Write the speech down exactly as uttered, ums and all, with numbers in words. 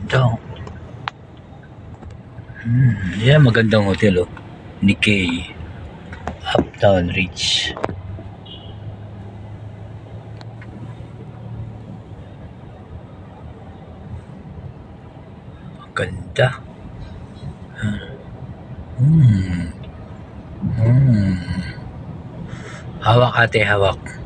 Ganda. Hmm, yan magandang hotel oh. Nikkei Uptown Ridge. Ganda. Hmm. Hmm. Hawak ate, hawak.